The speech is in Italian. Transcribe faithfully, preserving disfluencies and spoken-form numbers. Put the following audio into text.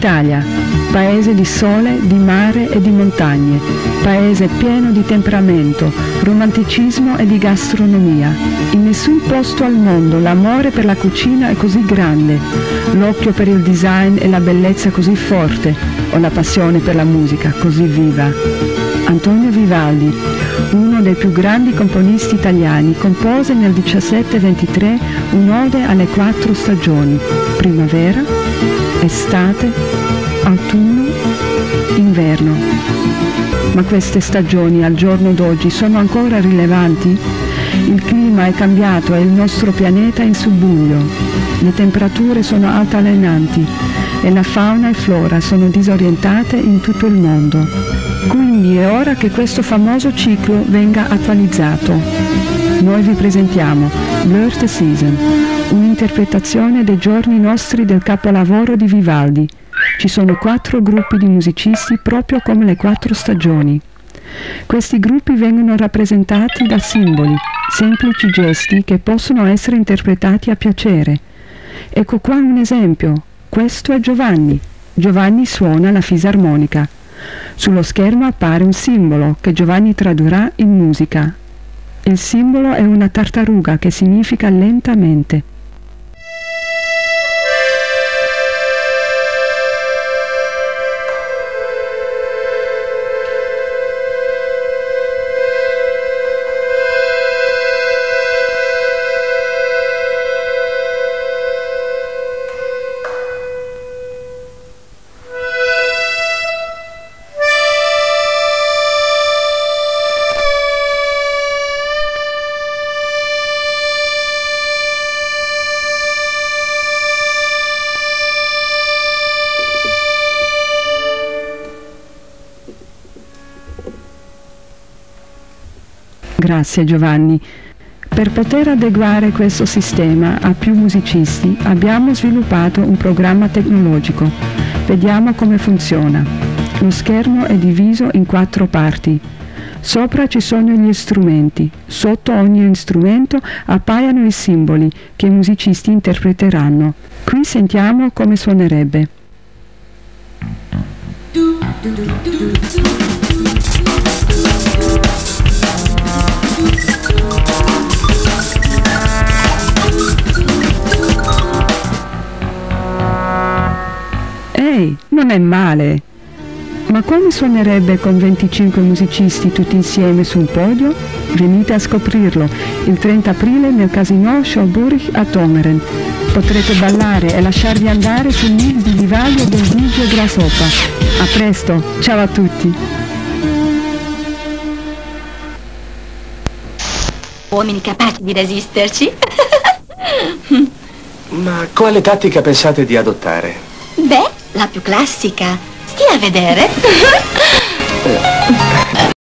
l'Italia, paese di sole, di mare e di montagne, paese pieno di temperamento, romanticismo e di gastronomia. In nessun posto al mondo l'amore per la cucina è così grande, l'occhio per il design e la bellezza così forte, o la passione per la musica così viva. Antonio Vivaldi, uno dei più grandi componisti italiani, compose nel millesettecentoventitré un'ode alle quattro stagioni: primavera, estate, autunno, inverno. Ma queste stagioni al giorno d'oggi sono ancora rilevanti? Il clima è cambiato e il nostro pianeta è in subbuglio. Le temperature sono altalenanti e la fauna e flora sono disorientate in tutto il mondo. Quindi è ora che questo famoso ciclo venga attualizzato. Noi vi presentiamo Blur the Season, un'interpretazione dei giorni nostri del capolavoro di Vivaldi. Ci sono quattro gruppi di musicisti proprio come le quattro stagioni. Questi gruppi vengono rappresentati da simboli, semplici gesti che possono essere interpretati a piacere. Ecco qua un esempio. Questo è Giovanni. Giovanni suona la fisarmonica. Sullo schermo appare un simbolo che Giovanni tradurrà in musica. Il simbolo è una tartaruga che significa lentamente. Grazie Giovanni. Per poter adeguare questo sistema a più musicisti abbiamo sviluppato un programma tecnologico. Vediamo come funziona. Lo schermo è diviso in quattro parti. Sopra ci sono gli strumenti. Sotto ogni strumento appaiono i simboli che i musicisti interpreteranno. Qui sentiamo come suonerebbe. Ehi, non è male! Ma come suonerebbe con venticinque musicisti tutti insieme su un podio? Venite a scoprirlo il trenta aprile nel Casino Schauburg a Tongeren. Potrete ballare e lasciarvi andare sul mix di Vivaldi e del D J Grasshopper. A presto, ciao a tutti! Uomini capaci di resisterci. Ma quale tattica pensate di adottare? Beh, la più classica. Stia a vedere.